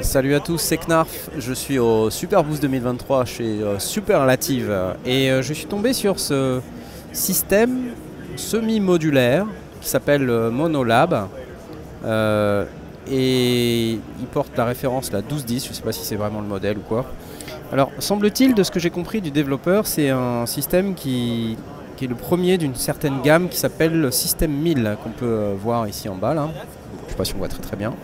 Salut à tous, c'est Knarf, je suis au Super Boost 2023 chez Superlative et je suis tombé sur ce système semi-modulaire qui s'appelle Monolab et il porte la référence la 1210, je ne sais pas si c'est vraiment le modèle ou quoi. Alors semble-t-il, de ce que j'ai compris du développeur, c'est un système qui est le premier d'une certaine gamme qui s'appelle le système 1000 qu'on peut voir ici en bas là. Je ne sais pas si on voit très bien.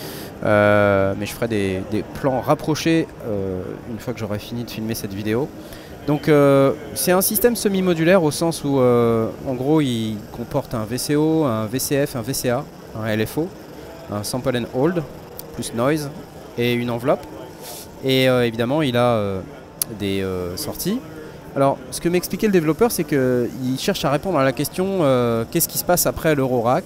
Mais je ferai des plans rapprochés une fois que j'aurai fini de filmer cette vidéo. Donc c'est un système semi-modulaire au sens où en gros il comporte un VCO, un VCF, un VCA, un LFO, un sample and hold, plus noise et une enveloppe. Et évidemment il a des sorties. Alors ce que m'expliquait le développeur, c'est qu'il cherche à répondre à la question qu'est-ce qui se passe après l'Eurorack.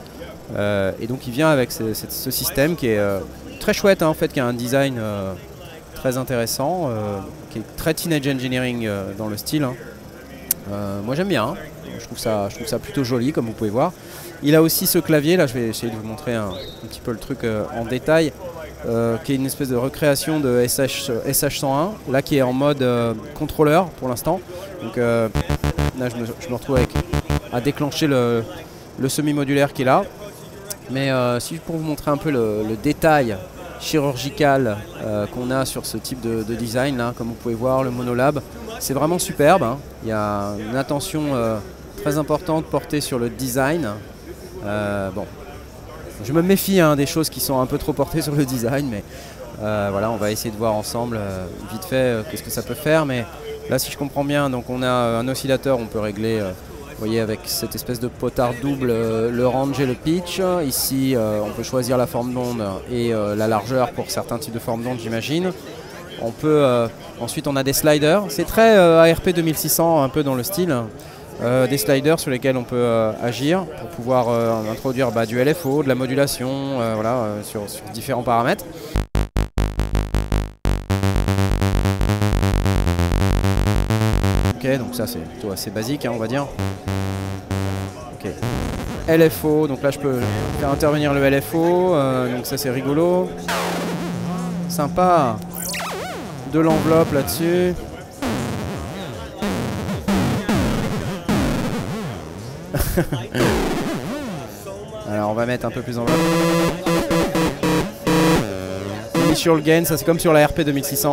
Et donc il vient avec ce système qui est très chouette, hein, en fait, qui a un design très intéressant, qui est très teenage engineering dans le style. Hein. Moi j'aime bien, hein. Je trouve ça plutôt joli comme vous pouvez voir. Il a aussi ce clavier, là je vais essayer de vous montrer un petit peu le truc en détail, qui est une espèce de recréation de SH101, là qui est en mode contrôleur pour l'instant. Donc là je me retrouve à déclencher le semi-modulaire qui est là. Mais si pour vous montrer un peu le détail chirurgical qu'on a sur ce type de design, là, comme vous pouvez voir, le Monolab, c'est vraiment superbe. Hein. Il y a une attention très importante portée sur le design. Bon, je me méfie des choses qui sont un peu trop portées sur le design, mais voilà, on va essayer de voir ensemble vite fait qu'est-ce que ça peut faire. Mais là, si je comprends bien, donc on a un oscillateur, on peut régler. Vous voyez, avec cette espèce de potard double, le range et le pitch. Ici, on peut choisir la forme d'onde et la largeur pour certains types de formes d'onde, j'imagine. On peut, ensuite, on a des sliders. C'est très ARP 2600, un peu dans le style. Des sliders sur lesquels on peut agir pour pouvoir introduire du LFO, de la modulation, voilà, sur différents paramètres. Ok, donc ça c'est plutôt assez basique, hein, on va dire. Ok. LFO, donc là je peux faire intervenir le LFO, donc ça c'est rigolo. Sympa. De l'enveloppe là-dessus. Alors on va mettre un peu plus enveloppe. Sur le gain, ça c'est comme sur la RP 2600.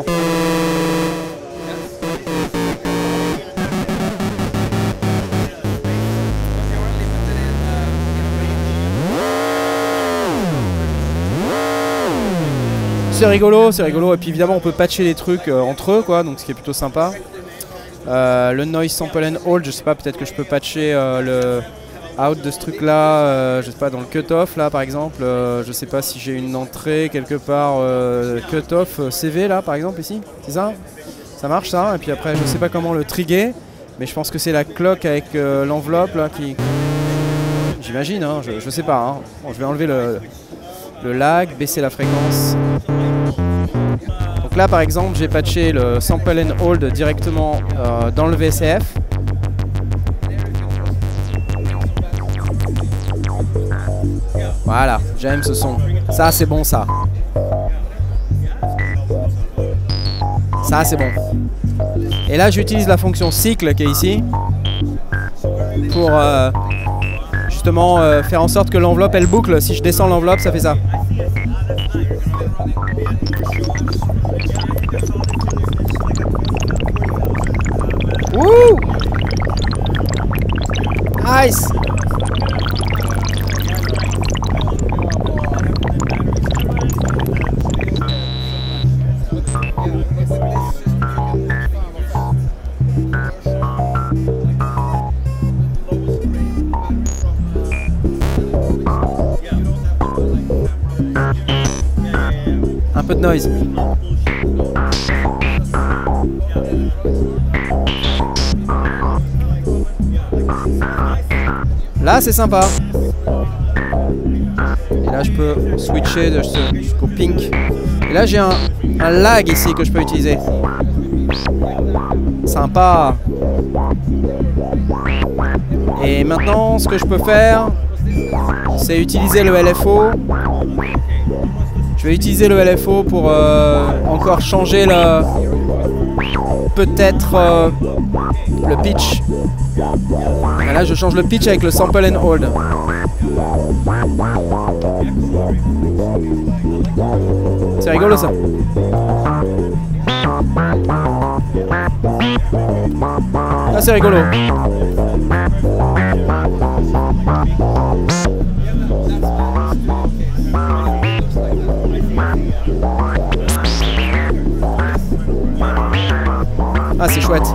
C'est rigolo, et puis évidemment on peut patcher les trucs entre eux, quoi, donc ce qui est plutôt sympa. Le noise sample and hold, je sais pas, peut-être que je peux patcher le out de ce truc là, je sais pas, dans le cutoff là par exemple, je sais pas si j'ai une entrée quelque part, cutoff CV là par exemple ici, c'est ça? Ça marche ça, et puis après je sais pas comment le trigger, mais je pense que c'est la clock avec l'enveloppe là qui... J'imagine, hein, je sais pas, hein. Bon, je vais enlever le lag, baisser la fréquence. Donc là par exemple j'ai patché le sample and hold directement dans le VCF. Voilà, j'aime ce son. Ça c'est bon ça. Ça c'est bon. Et là j'utilise la fonction cycle qui est ici pour justement faire en sorte que l'enveloppe elle boucle. Si je descends l'enveloppe ça fait ça. Wouh! Nice! Un peu de noise. Là c'est sympa. Et là je peux switcher jusqu'au pink. Et là j'ai un lag ici que je peux utiliser. Sympa. Et maintenant ce que je peux faire, c'est utiliser le LFO. Je Je vais utiliser le LFO pour encore changer peut-être le pitch. Et là je change le pitch avec le sample and hold. C'est rigolo ça. Ah, c'est rigolo. Ah, c'est chouette.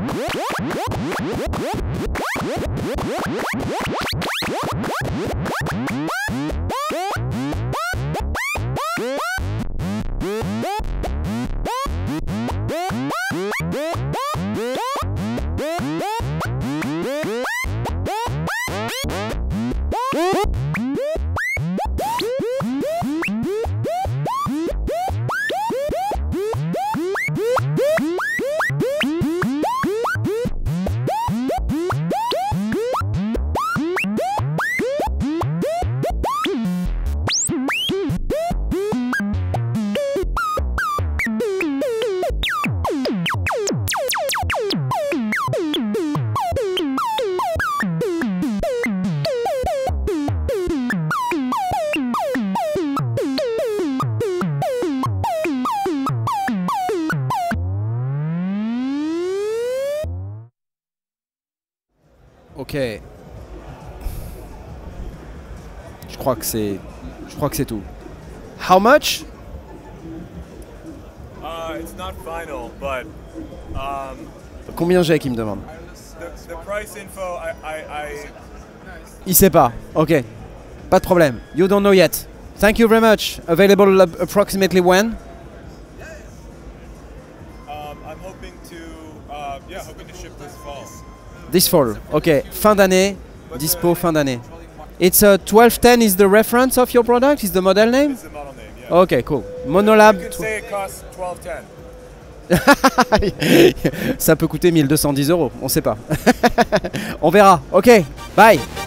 Ok. Je crois que c'est tout. How much? It's not final, but Combien j'ai qui me demande? the price info, Il sait pas. Ok. Pas de problème. You don't know yet. Thank you very much. Available approximately when? I'm hoping to hoping to ship this fall. This fall. Ok. Fin d'année. Dispo fin d'année. It's a 1210 is the reference of your product? Is the model name? It's the model name, yeah. Ok, cool. Monolab. You can say it costs $1210. Ça peut coûter 1210 €. On sait pas. On verra. Ok. Bye.